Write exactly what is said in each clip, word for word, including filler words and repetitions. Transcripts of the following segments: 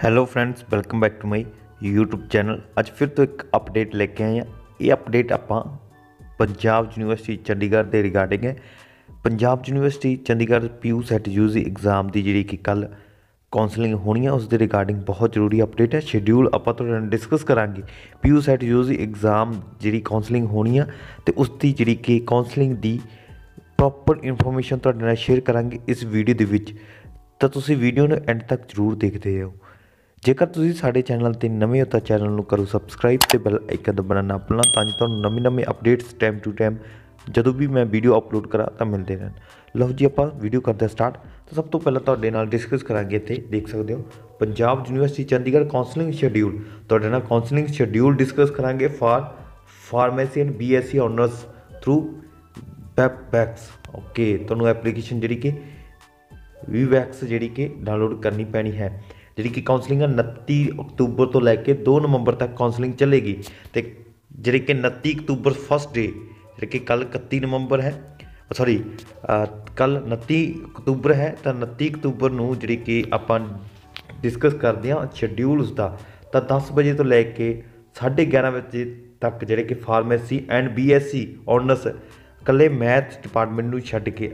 Hello friends, welcome back to my YouTube channel. ਅੱਜ ਫਿਰ ਤੋਂ ਇੱਕ ਅਪਡੇਟ ਲੈ ਕੇ ਆਏ ਹਾਂ। ਇਹ ਅਪਡੇਟ ਆਪਾਂ ਪੰਜਾਬ ਯੂਨੀਵਰਸਿਟੀ ਚੰਡੀਗੜ੍ਹ ਦੇ ਰਿਗਾਰਡਿੰਗ ਹੈ। Punjab University Chandigarh PU CET U G exam ਦੀ ਜਿਹੜੀ ਕਿ ਕੱਲ੍ਹ ਕਾਉਂਸਲਿੰਗ ਹੋਣੀ ਆ ਉਸ ਦੇ ਰਿਗਾਰਡਿੰਗ ਬਹੁਤ ਜ਼ਰੂਰੀ ਅਪਡੇਟ ਹੈ। ਸ਼ਡਿਊਲ ਆਪਾਂ ਤੁਹਾਡੇ ਨਾਲ ਡਿਸਕਸ ਕਰਾਂਗੇ। PU CET U G exam ਜਿਹੜੀ ਕਾਉਂਸਲਿੰਗ ਹੋਣੀ ਆ ਅਤੇ ਉਸ ਦੀ ਜਿਹੜੀ ਕਿ ਕਾਉਂਸਲਿੰਗ ਦੀ ਪ੍ਰੋਪਰ ਇਨਫੋਰਮੇਸ਼ਨ ਤੁਹਾਡੇ ਨਾਲ ਸ਼ੇਅਰ ਕਰਾਂਗੇ ਇਸ ਵੀਡੀਓ ਦੇ ਵਿੱਚ। ਤਾਂ ਤੁਸੀਂ ਵੀਡੀਓ ਨੂੰ ਐਂਡ ਤੱਕ ਜ਼ਰੂਰ ਦੇਖਦੇ ਰਹੋ। ਜੇਕਰ ਤੁਸੀਂ ਸਾਡੇ ਚੈਨਲ 'ਤੇ ਨਵੇਂ ਹੋ ਤਾਂ ਚੈਨਲ ਨੂੰ ਕਰੋ ਸਬਸਕ੍ਰਾਈਬ ਅਤੇ ਬੈਲ ਆਈਕਨ ਦਬਾਉਣਾ ਨਾ ਭੁੱਲਣਾ, ਤਾਂ ਜੋ ਤੁਹਾਨੂੰ ਨਵੇਂ ਨਵੇਂ ਅਪਡੇਟਸ ਟਾਈਮ ਟੂ ਟਾਈਮ ਜਦੋਂ ਵੀ ਮੈਂ ਵੀਡੀਓ ਅਪਲੋਡ ਕਰਾਂ ਤਾਂ ਮਿਲਦੇ ਰਹਿਣ। ਲਓ ਜੀ, ਆਪਾਂ ਵੀਡੀਓ ਕਰਦੇ ਸਟਾਰਟ। ਤਾਂ ਸਭ ਤੋਂ ਪਹਿਲਾਂ ਤੁਹਾਡੇ ਨਾਲ ਡਿਸਕਸ ਕਰਾਂਗੇ। ਇੱਥੇ ਦੇਖ ਸਕਦੇ ਹੋ Punjab University Chandigarh counselling schedule. ਤੁਹਾਡੇ ਨਾਲ ਕਾਉਂਸਲਿੰਗ ਸ਼ਡਿਊਲ ਡਿਸਕਸ ਕਰਾਂਗੇ for pharmacy and B S C honours through Webex. Okay, ਤੁਹਾਨੂੰ ਐਪਲੀਕੇਸ਼ਨ ਜਿਹੜੀ ਕਿ ਵੀਵੈਕਸ ਜਿਹੜੀ ਕਿ ਡਾਊਨਲੋਡ ਕਰਨੀ ਪੈਣੀ ਹੈ। ਜਿਹੜੀ ਕਿ ਕਾਉਂਸਲਿੰਗ ਉਨੱਤੀ ਅਕਤੂਬਰ ਤੋਂ ਲੈ ਕੇ ਦੋ ਨਵੰਬਰ ਤੱਕ ਕਾਉਂਸਲਿੰਗ ਚੱਲੇਗੀ। ਅਤੇ ਜਿਹੜੀ ਕਿ ਉਨੱਤੀ ਅਕਤੂਬਰ ਫਸਟ ਡੇ, ਜਿਹੜੀ ਕਿ ਕੱਲ੍ਹ ਇਕੱਤੀ ਨਵੰਬਰ ਹੈ, ਸੌਰੀ ਕੱਲ੍ਹ ਉਨੱਤੀ ਅਕਤੂਬਰ ਹੈ, ਤਾਂ ਉਨੱਤੀ ਅਕਤੂਬਰ ਨੂੰ ਜਿਹੜੀ ਕਿ ਆਪਾਂ ਡਿਸਕਸ ਕਰਦੇ ਹਾਂ ਸ਼ਡਿਊਲ ਉਸਦਾ। ਤਾਂ ਦਸ ਵਜੇ ਤੋਂ ਲੈ ਕੇ ਸਾਢੇ ਗਿਆਰਾਂ ਵਜੇ ਤੱਕ ਜਿਹੜੇ ਕਿ pharmacy and B S C honours ਇਕੱਲੇ ਮੈਥ ਡਿਪਾਰਟਮੈਂਟ ਨੂੰ ਛੱਡ ਕੇ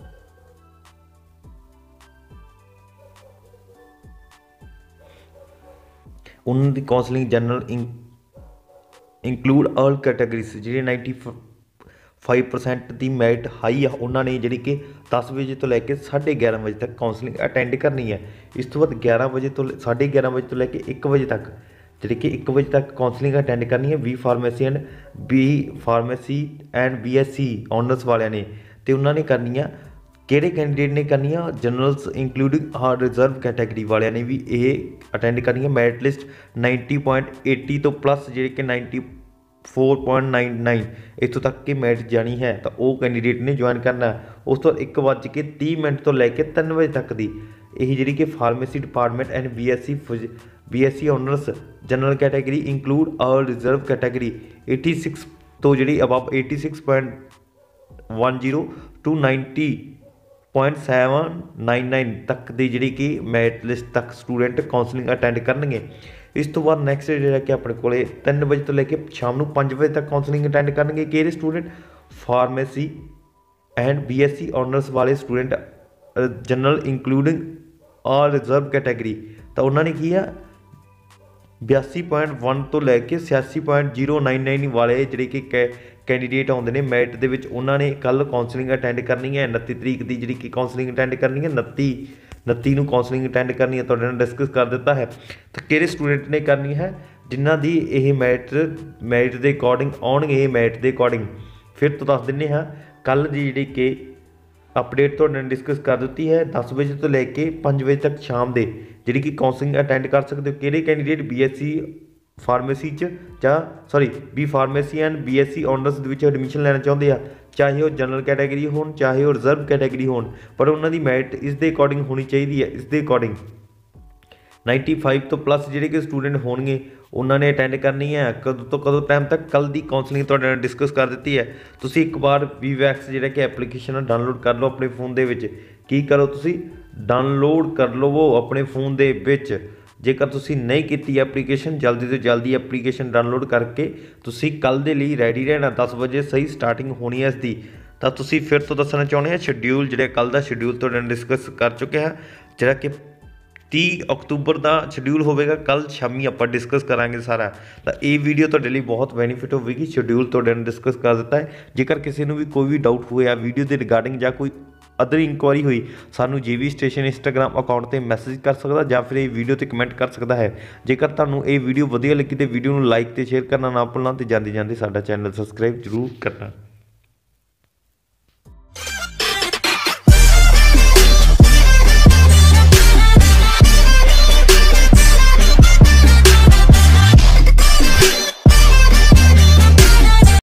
ਉਹਨਾਂ ਦੀ ਕਾਉਂਸਲਿੰਗ ਜਨਰਲ ਇੰ ਇੰਕਲੂਡ ਆਲ ਕੈਟਾਗਰੀਜ਼ ਜਿਹੜੇ ਨਾਈਨਟੀ ਫਾਈਵ ਪਰਸੈਂਟ ਦੀ ਮੈਰਿਟ ਹਾਈ ਆ ਉਹਨਾਂ ਨੇ ਜਿਹੜੀ ਕਿ ਦਸ ਵਜੇ ਤੋਂ ਲੈ ਕੇ ਸਾਢੇ ਗਿਆਰਾਂ ਵਜੇ ਤੱਕ ਕਾਉਂਸਲਿੰਗ ਅਟੈਂਡ ਕਰਨੀ ਹੈ। ਇਸ ਤੋਂ ਬਾਅਦ ਗਿਆਰਾਂ ਵਜੇ ਤੋਂ ਸਾਢੇ ਗਿਆਰਾਂ ਵਜੇ ਤੋਂ ਲੈ ਕੇ ਇੱਕ ਵਜੇ ਤੱਕ ਜਿਹੜੀ ਕਿ ਇੱਕ ਵਜੇ ਤੱਕ ਕਾਉਂਸਲਿੰਗ ਅਟੈਂਡ ਕਰਨੀ ਹੈ B pharmacy and B pharmacy and B S C honours ਵਾਲਿਆਂ ਨੇ। ਅਤੇ ਉਹਨਾਂ ਨੇ ਕਰਨੀ ਆ, ਕਿਹੜੇ ਕੈਂਡੀਡੇਟ ਨੇ ਕਰਨੀ ਆ, ਜਨਰਲਸ ਇੰਕਲੂਡਿੰਗ ਹਾਰ ਰਿਜ਼ਰਵ ਕੈਟਾਗਰੀ ਵਾਲਿਆਂ ਨੇ ਵੀ ਇਹ ਅਟੈਂਡ ਕਰਨੀ ਹੈ। Merit list ninety point eighty ਤੋਂ ਪਲੱਸ ਜਿਹੜੇ ਕਿ ninety four point nine nine ਇੱਥੋਂ ਤੱਕ ਕਿ ਮੈਰਿਟ ਜਾਣੀ ਹੈ ਤਾਂ ਉਹ ਕੈਂਡੀਡੇਟ ਨੇ ਜੁਆਇਨ ਕਰਨਾ। ਉਸ ਤੋਂ ਬਾਅਦ ਇੱਕ ਵੱਜ ਕੇ ਤੀਹ ਮਿੰਟ ਤੋਂ ਲੈ ਕੇ ਤਿੰਨ ਵਜੇ ਤੱਕ ਦੀ ਇਹ ਜਿਹੜੀ ਕਿ pharmacy department and B S C B S C honours general category include all reserve category eighty six ਤੋਂ ਜਿਹੜੀ above eighty six point one zero to ninety point seven nine nine ਤੱਕ ਦੀ ਜਿਹੜੀ ਕਿ ਮੈਰਿਟ ਲਿਸਟ ਤੱਕ student counselling attend ਕਰਨਗੇ। ਇਸ ਤੋਂ ਬਾਅਦ ਨੈਕਸਟ ਜਿਹੜਾ ਕਿ ਆਪਣੇ ਕੋਲ ਤਿੰਨ ਵਜੇ ਤੋਂ ਲੈ ਕੇ ਸ਼ਾਮ ਨੂੰ ਪੰਜ ਵਜੇ ਤੱਕ ਕਾਉਂਸਲਿੰਗ ਅਟੈਂਡ ਕਰਨਗੇ ਕਿਹੜੇ student, pharmacy and B S C honours ਵਾਲੇ student general including all reserve category. ਤਾਂ ਉਹਨਾਂ ਨੇ ਕੀ ਆ ਬਿਆਸੀ ਪੁਆਇੰਟ ਵਨ ਤੋਂ ਲੈ ਕੇ ਛਿਆਸੀ ਪੁਆਇੰਟ ਜ਼ੀਰੋ ਨਾਈਨ ਨਾਈਨ ਵਾਲੇ ਜਿਹੜੇ ਕਿ ਕੈ ਕੈਂਡੀਡੇਟ ਆਉਂਦੇ ਨੇ ਮੈਰਿਟ ਦੇ ਵਿੱਚ, ਉਹਨਾਂ ਨੇ ਕੱਲ੍ਹ ਕਾਉਂਸਲਿੰਗ ਅਟੈਂਡ ਕਰਨੀ ਹੈ। ਉਨੱਤੀ ਤਰੀਕ ਦੀ ਜਿਹੜੀ ਕਿ ਕਾਉਂਸਲਿੰਗ ਅਟੈਂਡ ਕਰਨੀ ਹੈ, ਉਨੱਤੀ ਉਨੱਤੀ ਨੂੰ ਕਾਉਂਸਲਿੰਗ ਅਟੈਂਡ ਕਰਨੀ ਹੈ। ਤੁਹਾਡੇ ਨਾਲ ਡਿਸਕਸ ਕਰ ਦਿੱਤਾ ਹੈ। ਤਾਂ ਕਿਹੜੇ ਸਟੂਡੈਂਟ ਨੇ ਕਰਨੀ ਹੈ, ਜਿਨ੍ਹਾਂ ਦੀ ਇਹ ਮੈਰਿਟ ਮੈਰਿਟ ਦੇ ਅਕੋਰਡਿੰਗ ਆਉਣਗੇ। ਇਹ ਮੈਰਿਟ ਦੇ ਅਕੋਰਡਿੰਗ ਫਿਰ ਤੋਂ ਦੱਸ ਦਿੰਦੇ ਹਾਂ। ਕੱਲ੍ਹ ਦੀ ਜਿਹੜੀ ਕਿ ਅਪਡੇਟ ਤੁਹਾਡੇ ਨਾਲ ਡਿਸਕਸ ਕਰ ਦਿੱਤੀ ਹੈ। ਦਸ ਵਜੇ ਤੋਂ ਲੈ ਕੇ ਪੰਜ ਵਜੇ ਤੱਕ ਸ਼ਾਮ ਦੇ ਜਿਹੜੀ ਕਿ ਕਾਉਂਸਲਿੰਗ ਅਟੈਂਡ ਕਰ ਸਕਦੇ ਹੋ ਕਿਹੜੇ candidate B S C pharmacy 'ਚ ਜਾਂ sorry B pharmacy and B S C honours ਦੇ ਵਿੱਚ ਐਡਮਿਸ਼ਨ ਲੈਣਾ ਚਾਹੁੰਦੇ ਆ, ਚਾਹੇ ਉਹ ਜਨਰਲ ਕੈਟਾਗਰੀ ਹੋਣ ਚਾਹੇ ਉਹ ਰਿਜ਼ਰਵ ਕੈਟਾਗਰੀ ਹੋਣ, ਪਰ ਉਹਨਾਂ ਦੀ ਮੈਰਿਟ ਇਸ ਦੇ ਅਕੋਰਡਿੰਗ ਹੋਣੀ ਚਾਹੀਦੀ ਹੈ। ਇਸ ਦੇ ਅਕੋਰਡਿੰਗ ਨਾਈਨਟੀ ਫਾਈਵ ਤੋਂ ਪਲੱਸ ਜਿਹੜੇ ਕਿ ਸਟੂਡੈਂਟ ਹੋਣਗੇ ਉਹਨਾਂ ਨੇ ਅਟੈਂਡ ਕਰਨੀ ਹੈ। ਕਦੋਂ ਤੋਂ ਕਦੋਂ ਟਾਈਮ ਤੱਕ, ਕੱਲ੍ਹ ਦੀ ਕਾਉਂਸਲਿੰਗ ਤੁਹਾਡੇ ਨਾਲ ਡਿਸਕਸ ਕਰ ਦਿੱਤੀ ਹੈ। ਤੁਸੀਂ ਇੱਕ ਵਾਰ ਵੀਵੈਕਸ ਜਿਹੜਾ ਕਿ ਐਪਲੀਕੇਸ਼ਨ ਡਾਊਨਲੋਡ ਕਰ ਲਓ ਆਪਣੇ ਫੋਨ ਦੇ ਵਿੱਚ। ਕੀ ਕਰੋ, ਤੁਸੀਂ ਡਾਊਨਲੋਡ ਕਰ ਲਵੋ ਆਪਣੇ ਫੋਨ ਦੇ ਵਿੱਚ। ਜੇਕਰ ਤੁਸੀਂ ਨਹੀਂ ਕੀਤੀ ਐਪਲੀਕੇਸ਼ਨ, ਜਲਦੀ ਤੋਂ ਜਲਦੀ ਐਪਲੀਕੇਸ਼ਨ ਡਾਊਨਲੋਡ ਕਰਕੇ ਤੁਸੀਂ ਕੱਲ੍ਹ ਦੇ ਲਈ ਰੈਡੀ ਰਹਿਣਾ। ਦਸ ਵਜੇ ਸਹੀ ਸਟਾਰਟਿੰਗ ਹੋਣੀ ਹੈ ਇਸ ਦੀ। ਤਾਂ ਤੁਸੀਂ ਫਿਰ ਤੋਂ ਦੱਸਣਾ ਚਾਹੁੰਦੇ ਹਾਂ ਸ਼ਡਿਊਲ ਜਿਹੜਾ ਕੱਲ੍ਹ ਦਾ ਸ਼ਡਿਊਲ ਤੁਹਾਡੇ ਨਾਲ ਡਿਸਕਸ ਕਰ ਚੁੱਕੇ ਹਾਂ, ਜਿਹੜਾ ਕਿ ਤੀਹ ਅਕਤੂਬਰ ਦਾ ਸ਼ਡਿਊਲ ਹੋਵੇਗਾ। ਕੱਲ੍ਹ ਸ਼ਾਮੀ ਆਪਾਂ ਡਿਸਕਸ ਕਰਾਂਗੇ ਸਾਰਾ। ਤਾਂ ਇਹ ਵੀਡੀਓ ਤੁਹਾਡੇ ਲਈ ਬਹੁਤ ਬੈਨੀਫਿਟ ਹੋਵੇਗੀ। ਸ਼ਡਿਊਲ ਤੁਹਾਡੇ ਨਾਲ ਡਿਸਕਸ ਕਰ ਦਿੱਤਾ ਹੈ। ਜੇਕਰ ਕਿਸੇ ਨੂੰ ਵੀ ਕੋਈ ਵੀ ਡਾਊਟ ਹੋਇਆ ਵੀਡੀਓ ਦੇ ਰਿਗਾਰਡਿੰਗ ਜਾਂ ਕੋਈ ਅਦਰ ਇਨਕੁਆਇਰੀ ਹੋਈ, ਸਾਨੂੰ G V station Instagram account 'ਤੇ ਮੈਸੇਜ ਕਰ ਸਕਦਾ ਜਾਂ ਫਿਰ ਇਹ ਵੀਡੀਓ 'ਤੇ ਕਮੈਂਟ ਕਰ ਸਕਦਾ ਹੈ। ਜੇਕਰ ਤੁਹਾਨੂੰ ਇਹ ਵੀਡੀਓ ਵਧੀਆ ਲੱਗੀ ਤਾਂ ਵੀਡੀਓ ਨੂੰ ਲਾਈਕ ਅਤੇ ਸ਼ੇਅਰ ਕਰਨਾ ਨਾ ਭੁੱਲਣਾ, ਅਤੇ ਜਾਂਦੇ ਜਾਂਦੇ ਸਾਡਾ ਚੈਨਲ ਸਬਸਕ੍ਰਾਈਬ ਜ਼ਰੂਰ ਕਰਨਾ।